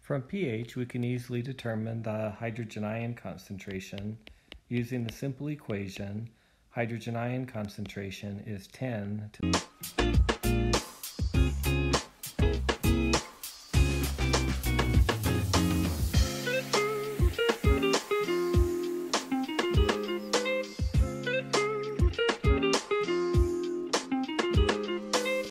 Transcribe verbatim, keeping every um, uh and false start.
From pH, we can easily determine the hydrogen ion concentration using the simple equation hydrogen ion concentration is ten to